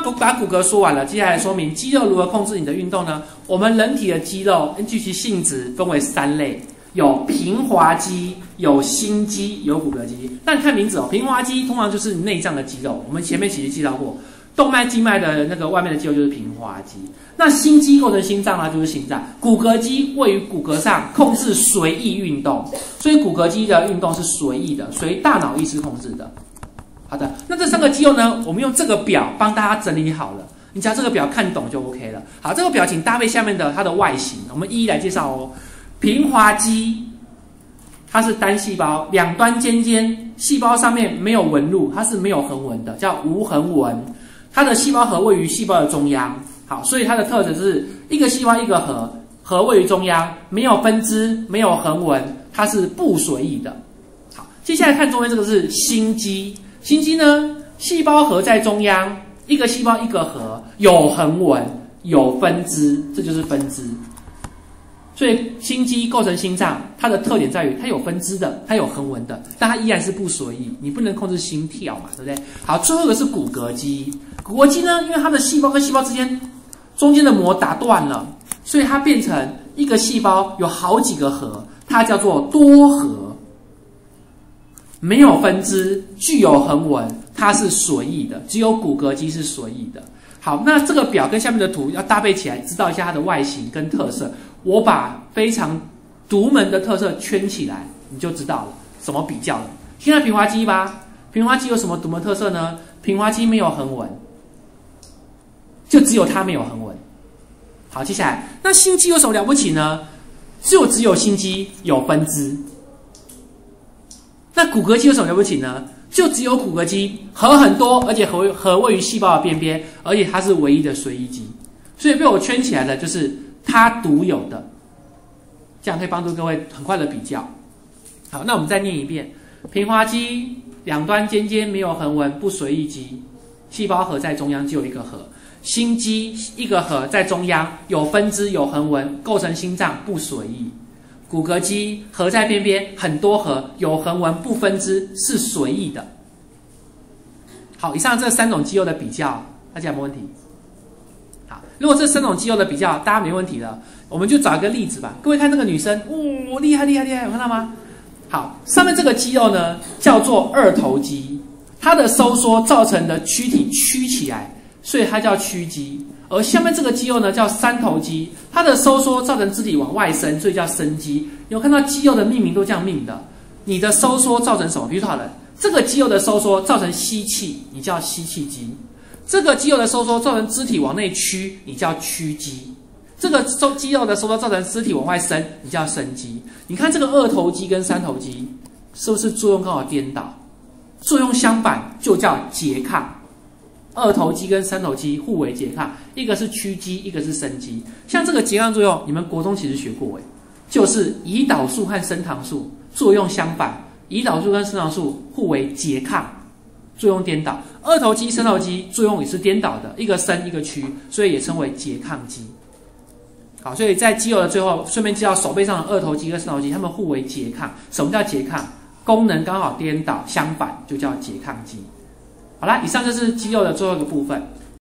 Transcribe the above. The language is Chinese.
把骨骼说完了，接下来说明肌肉如何控制你的运动呢？我们人体的肌肉根据其性质分为3类，有平滑肌、有心肌、有骨骼肌。那你看名字哦，平滑肌通常就是内脏的肌肉，我们前面其实介绍过，动脉、静脉的那个外面的肌肉就是平滑肌。那心肌构成心脏啊，就是心脏。骨骼肌位于骨骼上，控制随意运动，所以骨骼肌的运动是随意的，随大脑意识控制的。好的，那这3个肌肉呢，我们用这个表帮大家整理好了，你只要这个表看懂就 OK 了。好，这个表请搭配下面的它的外形，我们一一来介绍哦。平滑肌，它是单细胞，两端尖尖，细胞上面没有纹路，它是没有横纹的，叫无横纹。它的细胞核位于细胞的中央，好，所以它的特质是一个细胞一个核，核位于中央，没有分支，没有横纹，它是不随意的。好，接下来看中间这个是心肌。心肌呢，细胞核在中央，一个细胞一个核，有横纹，有分支，这就是分支。所以心肌构成心脏，它的特点在于它有分支的，它有横纹的，但它依然是不随意，你不能控制心跳嘛，对不对？好，最后一个是骨骼肌。骨骼肌呢，因为它的细胞跟细胞之间中间的膜打断了，所以它变成一个细胞有好几个核，它叫做多核。没有分支，具有横纹，它是随意的，只有骨骼肌是随意的。好，那这个表跟下面的图要搭配起来，知道一下它的外形跟特色。我把非常独门的特色圈起来，你就知道了怎么比较了。先看平滑肌吧，平滑肌有什么独门特色呢？平滑肌没有横纹，就只有它没有横纹。好，接下来那心肌有什么了不起呢？只有心肌有分支。那骨骼肌有什么了不起呢？就只有骨骼肌核很多，而且核位于细胞的边边，而且它是唯一的随意肌，所以被我圈起来的就是它独有的，这样可以帮助各位很快的比较。好，那我们再念一遍：平滑肌两端尖尖，没有横纹，不随意肌，细胞核在中央，只有一个核。心肌一个核在中央，有分支有横纹，构成心脏，不随意。骨骼肌核在边边，很多核，有横纹不分支，是随意的。好，以上这3种肌肉的比较，大家有没有问题？好，如果这3种肌肉的比较大家没问题了，我们就找一个例子吧。各位看这个女生，哦，厉害厉害厉害，有看到吗？好，上面这个肌肉呢叫做二头肌，它的收缩造成的躯体曲起来，所以它叫屈肌。而下面这个肌肉呢叫三头肌，它的收缩造成肢体往外伸，所以叫伸肌。有看到肌肉的命名都这样命的。你的收缩造成什么？比如说好了，这个肌肉的收缩造成吸气，你叫吸气肌；这个肌肉的收缩造成肢体往内屈，你叫屈肌；这个肌肉的收缩造成肢体往外伸，你叫伸肌。你看这个二头肌跟三头肌是不是作用刚好颠倒？作用相反就叫拮抗。二头肌跟三头肌互为拮抗，一个是屈肌，一个是伸肌。像这个拮抗作用，你们国中其实学过就是胰岛素和升糖素作用相反，胰岛素跟升糖素互为拮抗，作用颠倒。二头肌、三头肌作用也是颠倒的，一个伸一个屈，所以也称为拮抗肌。好，所以在肌肉的最后，顺便介绍手背上的二头肌跟三头肌，它们互为拮抗。什么叫拮抗？功能刚好颠倒相反，就叫拮抗肌。好啦，以上就是肌肉的最后一个部分。